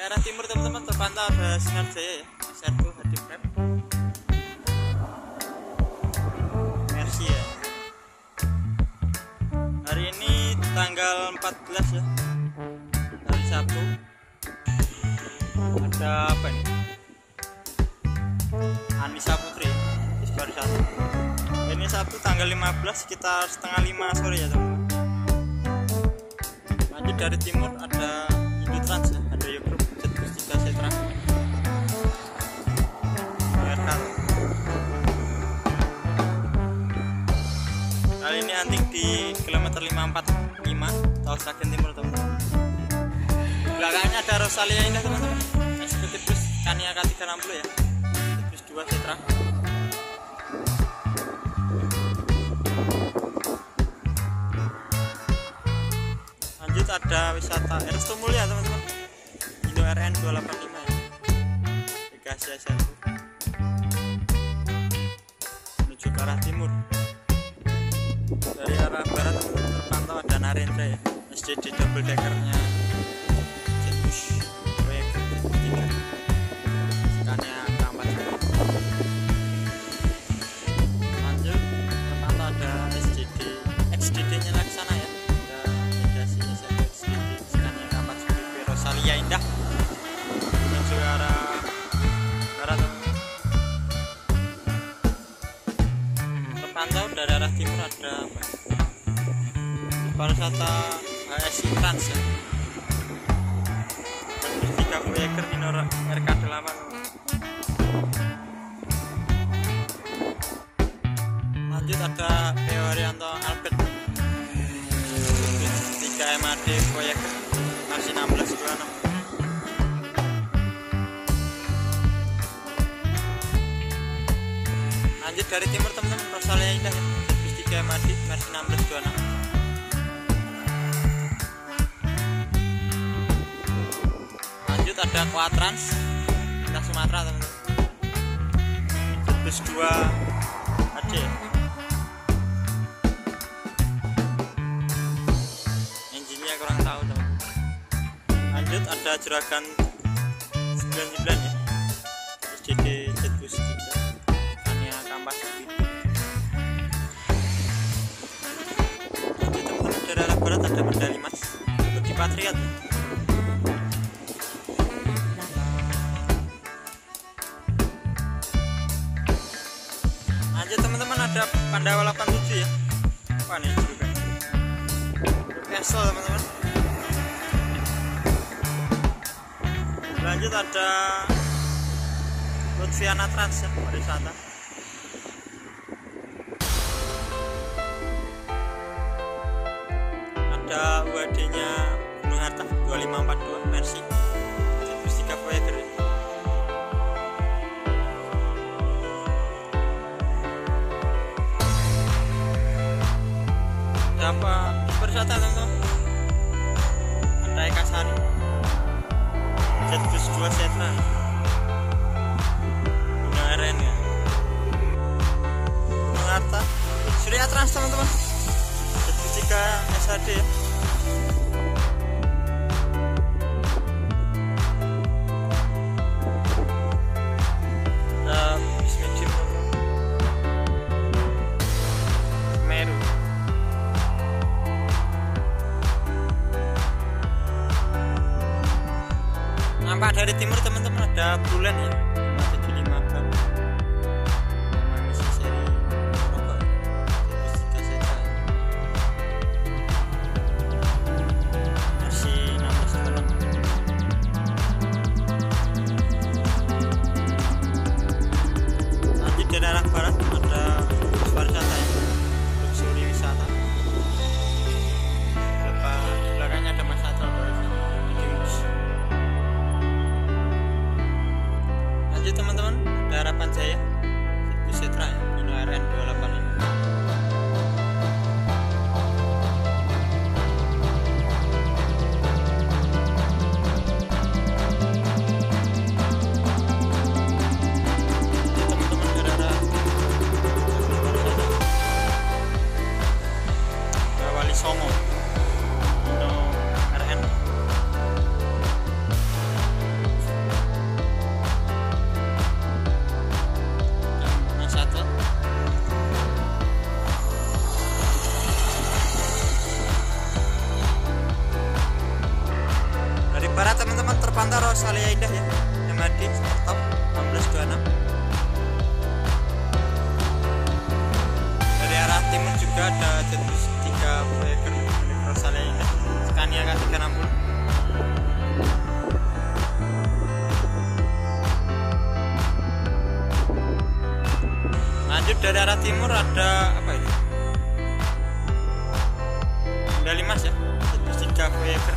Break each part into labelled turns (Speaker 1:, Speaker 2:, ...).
Speaker 1: Daerah timur teman-teman terpantau ada Sinar Jaya ya, SR2 HD Prep, Mercy ya. Hari ini tanggal 14 ya, hari Sabtu. Ada apa ini? Anissa Putri baru satu. Ini Sabtu tanggal 15 sekitar setengah 5 sore ya teman-teman. Lanjut dari timur ada Indotrans ya, ada Yogurt, Jetbus 3 Setra, RK. Kali ini hunting di kilometer 545 tol Sragen Timur teman-teman. Belakangnya ada Rosalia Indah teman-teman, eksekutif bus Scania K360 ya, Jetbus 2 Setra. Lanjut ada wisata Resto Mulia teman-teman, Indo RN 285 ya, Bekasi S1 menuju ke arah timur. Dari arah barat teman-teman terpantau ada Narendra ya, SCD double deckernya Jetbus Wagon 3 Scania K4. Lanjut terpantau ada XDD nya Laksana ya, Rosalia Indah menuju ke arah barat. Terpantau dari arah timur ada pariwisata HSI Trans ya, 30 Acre Minor RK8. Lanjut ada Theo Haryanto Albert 3 MAD proyek masih 1626. Lanjut dari timur teman-teman, Rosalia Indah Jetbus 3 MAD versi 1626. Lanjut ada Quatrans Indah Sumatera teman-teman, Jetbus 2 HD. Engine-nya kurang tahu teman-teman. Lanjut ada Juragan 99 ya, SCD Jetbus 3 Scania Kampas. Lanjut teman-teman dari arah barat ada Medali Mas seperti Patriot. Lanjut teman-teman ada Pandawa 87 ya, apa nih juga Castle teman-teman. Lanjut ada Lutfiana Trans ya, pariwisata. Ada UAD nya Gunung Harta 2542 Mercy Jetbus 3 Voyager. Ada apa pariwisata teman-teman? Ada Eka Sari Jetbus 2 Setra Gunung RN ya, Gunung Harta Surya Trans teman-teman, Jetbus 3 SHD ya. Ada bis medium Meru. Nampak dari timur teman-teman ada bulan ya, 575 kan. Masih seri rokok Jetbus 3 Setra versi 1626. Lanjut dari arah barat ada bus pariwisata ya, luxury wisata. Belakangnya ada Mas Satral pariwisata. juga ada Zetbus 3 Voyager milik Rosalia Indah Scania K360. Lanjut dari arah timur ada apa ini? Medali Mas ya, Zetbus 3 Voyager.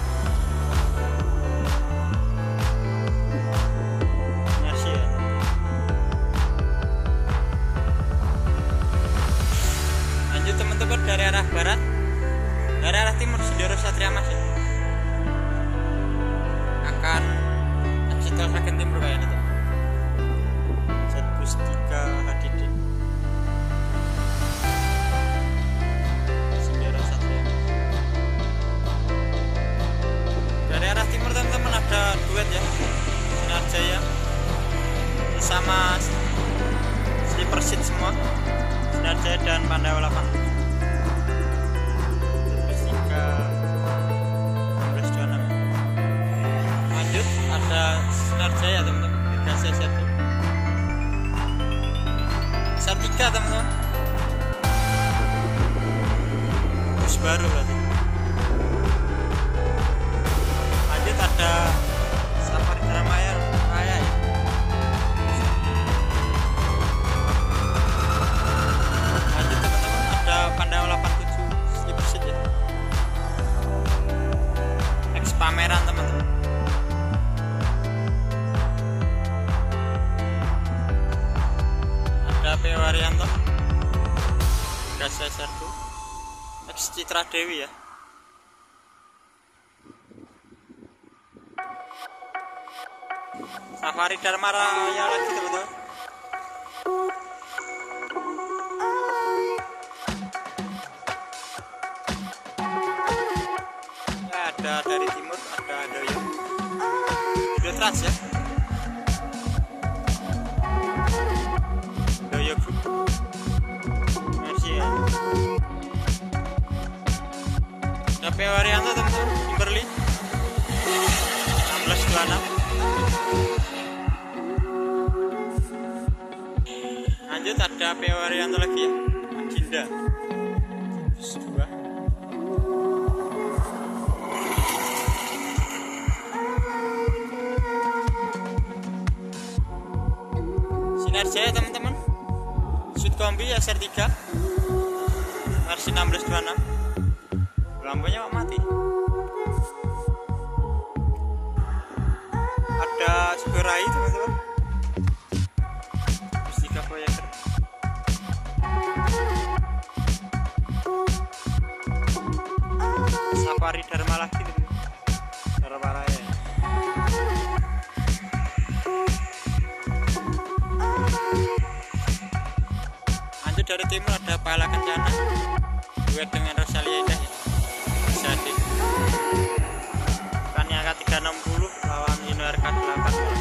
Speaker 1: Lanjut teman-teman dari arah barat, dari arah timur Sindoro Satria Mas ya. Akan exit tol Sragen Timur kayaknya tuh. Zetbus 3 HDD. Sindoro Satria. Dari arah timur teman-teman ada duet ya, Sinar Jaya bersama sleeper seat semua, Sinar Jaya dan Pandawa 8. Lanjut ada Sinar Jaya teman-teman, Dirgasa S1 S3 teman-teman, bus baru berarti. Lanjut ada Safari Dharmaya Raya ya. Lanjut teman-teman ada Pandawa 87 sleeper seat ya, X pameran teman-teman. Ada P. Waryanto Dirgasa S1 X Citra Dewi ya. Safari Dharma Raya lagi teman-teman. Ya, ada dari timur ada Doyo Trans ya, Doyo Group. Merci ya. Ada P. Waryanto teman-teman, Kimberly 1626. Lanjut ada P. Waryanto lagi ya, Agenda Zetbus 2. Sinar Jaya teman-teman, Sud Kombi SR3 versi 1626. Lampunya kok mati. Ada Sugerai teman-teman, Zetbus 3 Voyager. Safari Dharma lagi teman-teman, Dharma Raya. Lanjut dari timur ada Pala Kencana duet dengan Rosalia Indah ya, jadi Scania K360 lawan Hino RK8.